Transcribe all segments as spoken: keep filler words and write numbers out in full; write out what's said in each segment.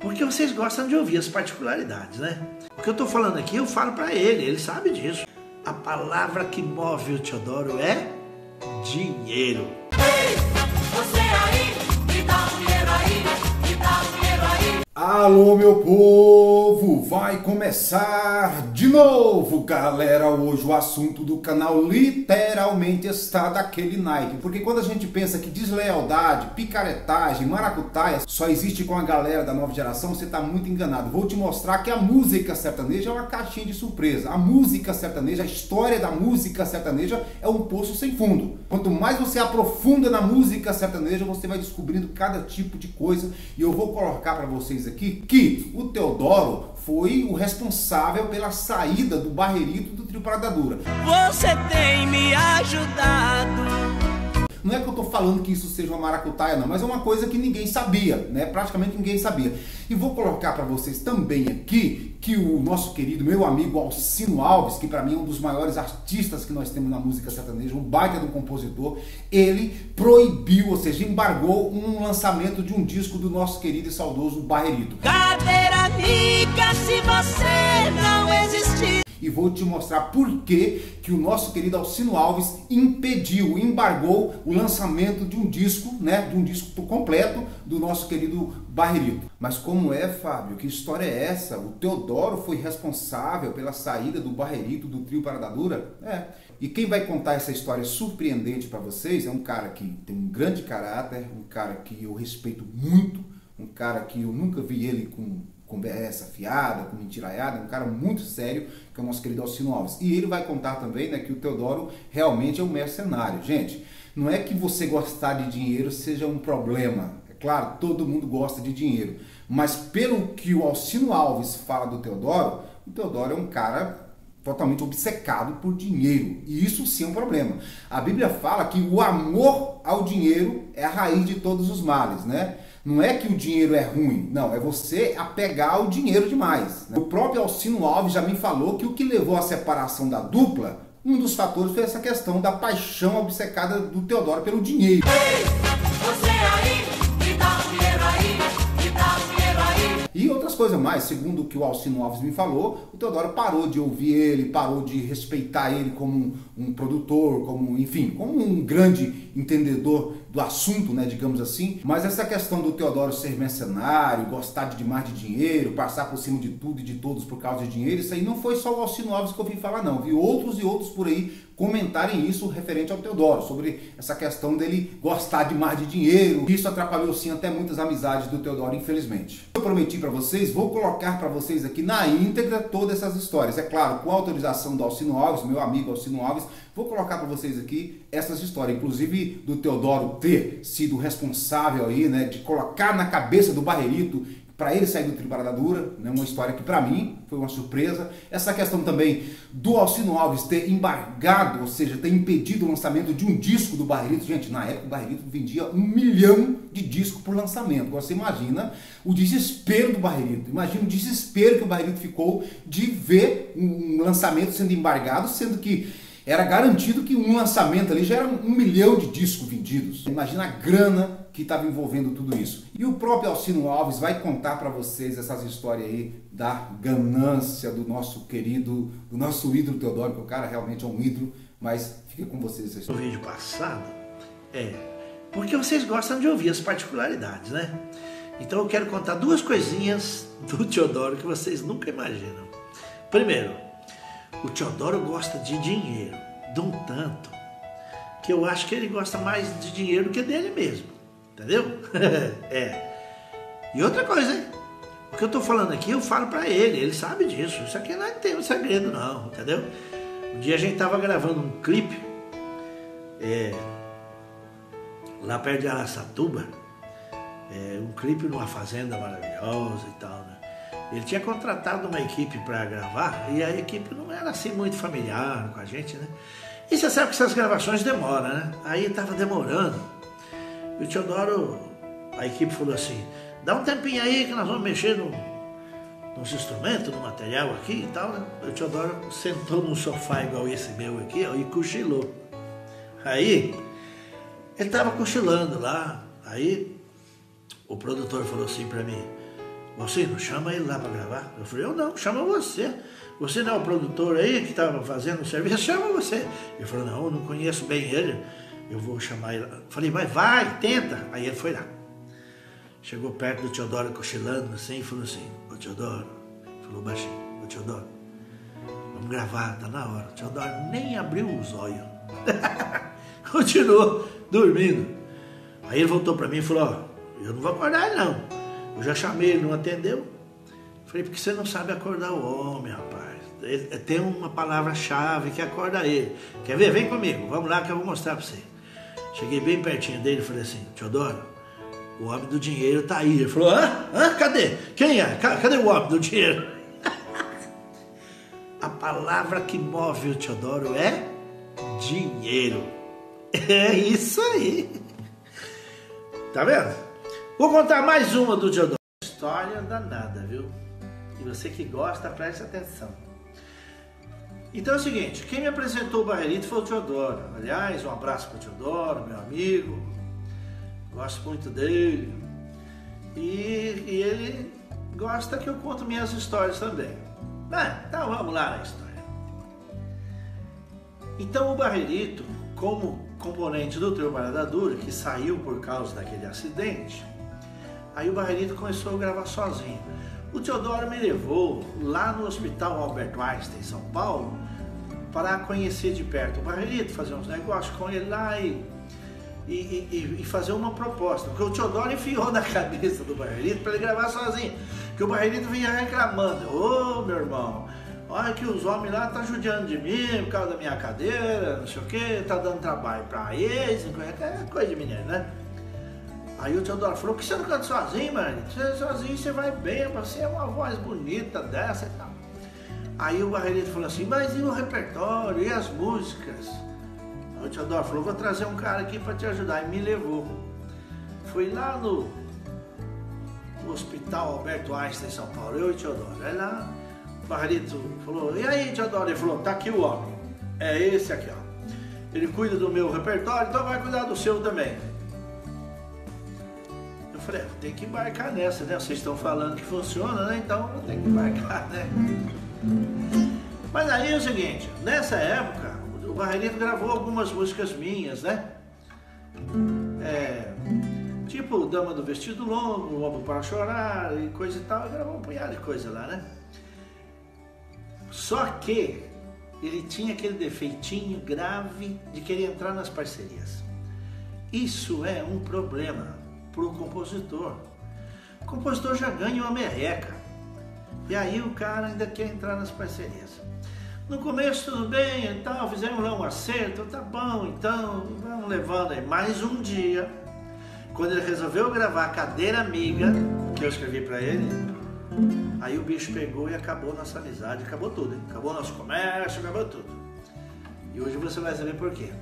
Porque vocês gostam de ouvir as particularidades, né? O que eu tô falando aqui, eu falo para ele, ele sabe disso. A palavra que move o Teodoro é dinheiro. Ei, você aí, me dá dinheiro aí, me dá dinheiro aí. Alô, meu povo, vai começar de novo, galera. Hoje o assunto do canal literalmente está daquele naipe, porque quando a gente pensa que deslealdade, picaretagem, maracutaia só existe com a galera da nova geração, você está muito enganado. Vou te mostrar que a música sertaneja é uma caixinha de surpresa. A música sertaneja, a história da música sertaneja é um poço sem fundo. Quanto mais você aprofunda na música sertaneja, você vai descobrindo cada tipo de coisa, e eu vou colocar para vocês aqui que o Teodoro foi o responsável pela saída do Barrerito do Trio Parada Dura. Você tem me ajudado. Não é que eu tô falando que isso seja uma maracutaia não, mas é uma coisa que ninguém sabia, né? Praticamente ninguém sabia. E vou colocar para vocês também aqui que o nosso querido, meu amigo Alcino Alves, que para mim é um dos maiores artistas que nós temos na música sertaneja, um baita do compositor, ele proibiu, ou seja, embargou um lançamento de um disco do nosso querido e saudoso Barrerito. Cadeira amiga, se você não existir. E vou te mostrar por que que o nosso querido Alcino Alves impediu, embargou o lançamento de um disco, né, de um disco completo do nosso querido Barrerito. Mas como é, Fábio? Que história é essa? O Teodoro foi responsável pela saída do Barrerito do Trio Parada Dura? É. E quem vai contar essa história surpreendente para vocês é um cara que tem um grande caráter, um cara que eu respeito muito, um cara que eu nunca vi ele com conversa fiada, com mentiraiada, um cara muito sério, que é o nosso querido Alcino Alves. E ele vai contar também, né, que o Teodoro realmente é um mercenário. Gente, não é que você gostar de dinheiro seja um problema. É claro, todo mundo gosta de dinheiro. Mas pelo que o Alcino Alves fala do Teodoro, o Teodoro é um cara totalmente obcecado por dinheiro. E isso sim é um problema. A Bíblia fala que o amor ao dinheiro é a raiz de todos os males, né? Não é que o dinheiro é ruim, não, é você apegar ao dinheiro demais, né? O próprio Alcino Alves já me falou que o que levou à separação da dupla, um dos fatores foi essa questão da paixão obcecada do Teodoro pelo dinheiro. Ei, você aí, me dá dinheiro aí, me dá dinheiro aí. E outras coisas mais, segundo o que o Alcino Alves me falou, o Teodoro parou de ouvir ele, parou de respeitar ele como um, um produtor, como, enfim, como um grande entendedor do assunto, né, digamos assim. Mas essa questão do Teodoro ser mercenário, gostar de demais de dinheiro, passar por cima de tudo e de todos por causa de dinheiro, isso aí não foi só o Alcino Alves que eu ouvi falar não, vi outros e outros por aí comentarem isso referente ao Teodoro, sobre essa questão dele gostar demais de dinheiro. Isso atrapalhou sim até muitas amizades do Teodoro, infelizmente. Eu prometi para vocês, vou colocar para vocês aqui na íntegra todas essas histórias. É claro, com a autorização do Alcino Alves, meu amigo Alcino Alves, vou colocar para vocês aqui essas histórias, inclusive do Teodoro ter sido responsável aí, né, de colocar na cabeça do Barrerito para ele sair do Trio Parada Dura, né, uma história que para mim foi uma surpresa. Essa questão também do Alcino Alves ter embargado, ou seja, ter impedido o lançamento de um disco do Barrerito. Gente, na época o Barrerito vendia um milhão de discos por lançamento. Você imagina o desespero do Barrerito, imagina o desespero que o Barrerito ficou de ver um lançamento sendo embargado, sendo que era garantido que um lançamento ali já era um milhão de discos vendidos. Imagina a grana que estava envolvendo tudo isso. E o próprio Alcino Alves vai contar para vocês essas histórias aí da ganância do nosso querido, do nosso ídolo Teodoro, que o cara realmente é um ídolo, mas fica com vocês essa história. No vídeo passado, é, porque vocês gostam de ouvir as particularidades, né? Então eu quero contar duas coisinhas do Teodoro que vocês nunca imaginam. Primeiro, o Teodoro gosta de dinheiro, de um tanto, que eu acho que ele gosta mais de dinheiro do que dele mesmo, entendeu? É. E outra coisa, hein? O que eu tô falando aqui, eu falo pra ele, ele sabe disso. Isso aqui não tem um segredo não, entendeu? Um dia a gente tava gravando um clipe, é, lá perto de Araçatuba, é, um clipe numa fazenda maravilhosa e tal, né? Ele tinha contratado uma equipe para gravar e a equipe não era assim muito familiar com a gente, né? E você sabe que essas gravações demoram, né? Aí estava demorando. E o Teodoro, a equipe falou assim, dá um tempinho aí que nós vamos mexer no, nos instrumentos, no material aqui e tal, né? O Teodoro sentou num sofá igual esse meu aqui, ó, e cochilou. Aí, ele estava cochilando lá, aí o produtor falou assim para mim, você não chama ele lá para gravar? Eu falei, eu não, chama você. Você não é o produtor aí que estava fazendo o serviço? Chama você. Ele falou, não, eu não conheço bem ele, eu vou chamar ele. Eu falei, mas vai, tenta. Aí ele foi lá. Chegou perto do Teodoro cochilando assim e falou assim, ô Teodoro, falou baixinho, ô Teodoro, vamos gravar, tá na hora. O Teodoro nem abriu os olhos. Continuou dormindo. Aí ele voltou para mim e falou, ó, eu não vou acordar ele não. Eu já chamei, ele não atendeu. Falei, porque você não sabe acordar o homem, rapaz. Ele, tem uma palavra-chave que acorda ele. Quer ver? Vem comigo, vamos lá que eu vou mostrar para você. Cheguei bem pertinho dele e falei assim, Teodoro, o homem do dinheiro tá aí. Ele falou, hã? Hã? Cadê? Quem é? Cadê o homem do dinheiro? A palavra que move o Teodoro é dinheiro. É isso aí. Tá vendo? Vou contar mais uma do Teodoro. História danada, viu? E você que gosta, preste atenção. Então é o seguinte, quem me apresentou o Barrerito foi o Teodoro. Aliás, um abraço para o Teodoro, meu amigo. Gosto muito dele. E, e ele gosta que eu conto minhas histórias também. Ah, então vamos lá na história. Então o Barrerito, como componente do trio Barada Dura, que saiu por causa daquele acidente, aí o Barrerito começou a gravar sozinho. O Teodoro me levou lá no Hospital Albert Einstein, em São Paulo, para conhecer de perto o Barrerito, fazer uns negócios com ele lá e, e, e, e fazer uma proposta. Porque o Teodoro enfiou na cabeça do Barrerito para ele gravar sozinho. Porque o Barrerito vinha reclamando, ô oh, meu irmão, olha que os homens lá estão judiando de mim por causa da minha cadeira, não sei o que, tá dando trabalho para eles, é coisa de mineiro, né? Aí o Teodoro falou, por que você não canta sozinho, mano? Você sozinho você vai bem, você é uma voz bonita dessa e tal. Aí o Barrerito falou assim, mas e o repertório, e as músicas? Aí o Teodoro falou, vou trazer um cara aqui para te ajudar. E me levou. Fui lá no, no Hospital Alberto Einstein, em São Paulo, eu e o Teodoro. Aí lá, o Barrerito falou, e aí, Teodoro? Ele falou, tá aqui o homem. É esse aqui, ó. Ele cuida do meu repertório, então vai cuidar do seu também. Eu falei, tem que embarcar nessa, né? Vocês estão falando que funciona, né? Então eu tenho que embarcar, né? Mas aí é o seguinte, nessa época, o Barrerito gravou algumas músicas minhas, né? É, tipo Dama do Vestido Longo, O Homem para Chorar e coisa e tal. Ele gravou um punhado de coisa lá, né? Só que ele tinha aquele defeitinho grave de querer entrar nas parcerias. Isso é um problema para o compositor. O compositor já ganha uma merreca. E aí o cara ainda quer entrar nas parcerias. No começo tudo bem e tal, fizemos lá um acerto, tá bom, então vamos levando aí. Mais um dia, quando ele resolveu gravar Cadeira Amiga, que eu escrevi para ele, aí o bicho pegou e acabou nossa amizade, acabou tudo, hein? Acabou nosso comércio, acabou tudo. E hoje você vai saber por quê.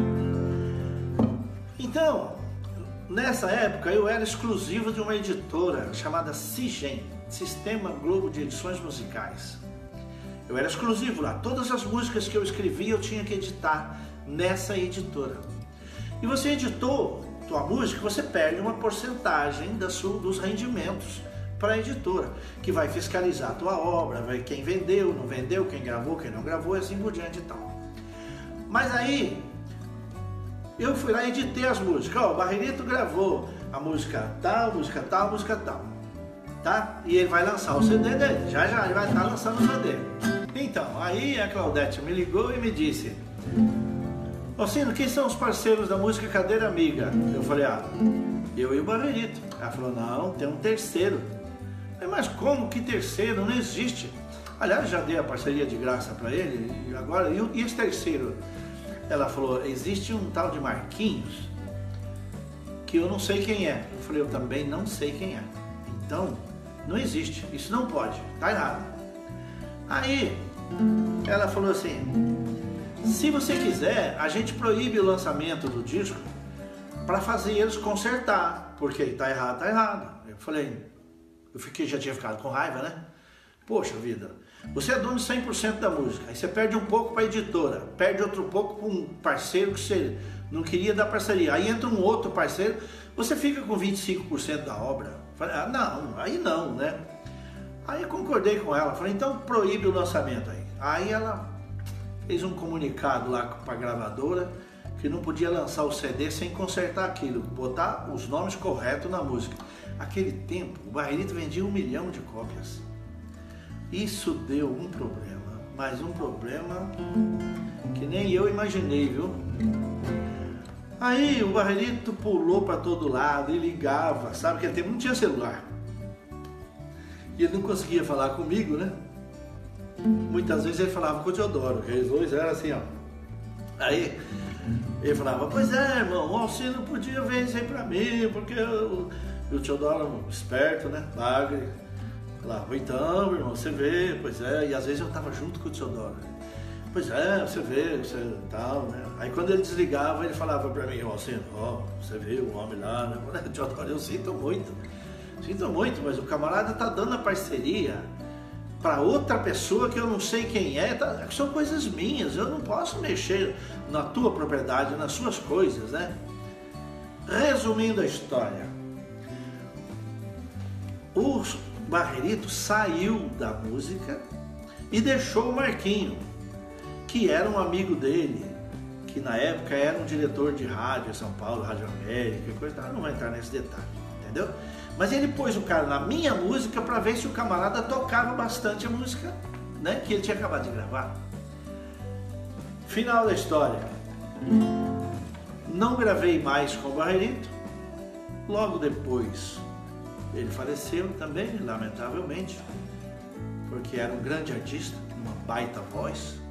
Então, nessa época eu era exclusivo de uma editora chamada CIGEM, Sistema Globo de Edições Musicais. Eu era exclusivo lá, todas as músicas que eu escrevia eu tinha que editar nessa editora. E você editou tua música, você perde uma porcentagem da sua, dos rendimentos para a editora, que vai fiscalizar a tua obra, vai quem vendeu, não vendeu, quem gravou, quem não gravou, e assim por diante e tal. Mas aí, eu fui lá e editei as músicas. Ó, o Barrerito gravou a música tal, música tal, música tal. Tá? E ele vai lançar o C D dele, já já ele vai estar lançando o C D. Então, aí a Claudete me ligou e me disse, Alcino, quem são os parceiros da música Cadeira Amiga? Eu falei, ah, eu e o Barrerito. Ela falou, não, tem um terceiro. Eu falei, mas como que terceiro? Não existe. Aliás, já dei a parceria de graça para ele, e agora, e esse terceiro? Ela falou, existe um tal de Marquinhos, que eu não sei quem é. Eu falei, eu também não sei quem é. Então, não existe, isso não pode, tá errado. Aí, ela falou assim, se você quiser, a gente proíbe o lançamento do disco para fazer eles consertar, porque tá errado, tá errado. Eu falei, eu fiquei, já tinha ficado com raiva, né? Poxa vida, você é dono de cem por cento da música, aí você perde um pouco para a editora, perde outro pouco para um parceiro que você não queria dar parceria, aí entra um outro parceiro, você fica com vinte e cinco por cento da obra. Falei, ah, não, aí não, né? Aí eu concordei com ela, falei, então proíbe o lançamento aí. Aí ela fez um comunicado lá para a gravadora que não podia lançar o C D sem consertar aquilo, botar os nomes corretos na música. Aquele tempo, o Barrerito vendia um milhão de cópias. Isso deu um problema, mas um problema que nem eu imaginei, viu? Aí o Barrerito pulou para todo lado e ligava, sabe que aquele tempo não tinha celular. E ele não conseguia falar comigo, né? Muitas vezes ele falava com o Teodoro, que eles dois eram assim, ó. Aí ele falava, pois é, irmão, o Alcino podia ver isso aí pra mim, porque eu... E o Teodoro, esperto, né? Bagre, falava, então, irmão, você vê, pois é. E às vezes eu tava junto com o Teodoro. Pois é, você vê, você tal, né? Aí quando ele desligava, ele falava pra mim, ó, Alcino, ó, você vê o homem lá, né? Teodoro, eu sinto muito. Sinto muito, mas o camarada tá dando a parceria para outra pessoa que eu não sei quem é, tá, são coisas minhas, eu não posso mexer na tua propriedade, nas suas coisas, né? Resumindo a história, o Barrerito saiu da música e deixou o Marquinho, que era um amigo dele, que na época era um diretor de rádio em São Paulo, Rádio América, coisa, não vou entrar nesse detalhe, entendeu? Mas ele pôs o cara na minha música para ver se o camarada tocava bastante a música, né, que ele tinha acabado de gravar. Final da história. Não gravei mais com o Barrerito. Logo depois ele faleceu também, lamentavelmente, porque era um grande artista, uma baita voz.